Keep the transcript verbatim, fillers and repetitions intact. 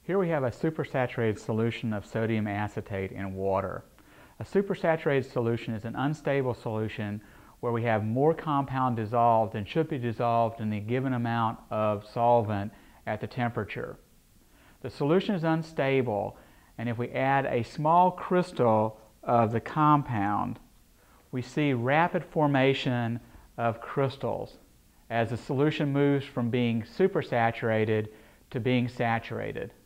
Here we have a supersaturated solution of sodium acetate in water. A supersaturated solution is an unstable solution where we have more compound dissolved than should be dissolved in the given amount of solvent at the temperature. The solution is unstable, and if we add a small crystal of the compound, we see rapid formation of crystals as the solution moves from being supersaturated to being saturated.